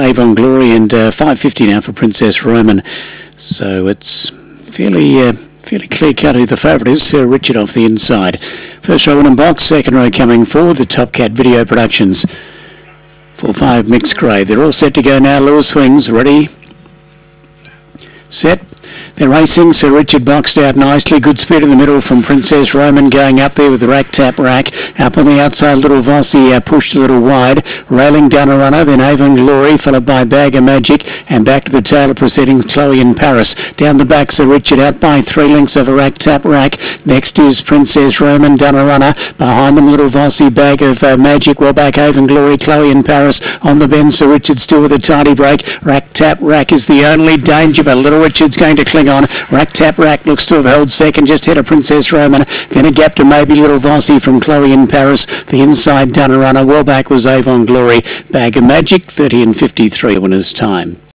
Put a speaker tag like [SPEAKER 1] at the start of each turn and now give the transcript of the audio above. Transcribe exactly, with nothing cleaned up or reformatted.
[SPEAKER 1] Avon Glory, and uh, five fifty now for Princess Roman. So it's fairly uh, fairly clear cut who the favourite is. Sir Richard off the inside. First row in box, second row coming forward. The Top Cat Video Productions. Four five mixed grade. They're all set to go now. Lewis swings ready. Set. They're racing. Sir Richard boxed out nicely. Good speed in the middle from Princess Roman, going up there with the Rack Tap Rack. Up on the outside, Little Vossi uh, pushed a little wide. Railing down a runner, then Avon Glory, followed by Bag of Magic, and back to the tail of proceedings, Chloe in Paris. Down the back, Sir Richard out by three lengths over Rack Tap Rack. Next is Princess Roman, done a runner. Behind them, Little Vossi, Bag of uh, Magic. Well back, Avon Glory, Chloe in Paris. On the bend, Sir Richard still with a tidy break. Rack Tap Rack is the only danger, but Little Richard's going to cling on. Rack Tap Rack looks to have held second, just ahead of Princess Roman. Then a gap to maybe Little Vossi from Chloe in Paris. The inside done a runner. Well back was Avon Glory. Bag of Magic, thirty and fifty-three winners time.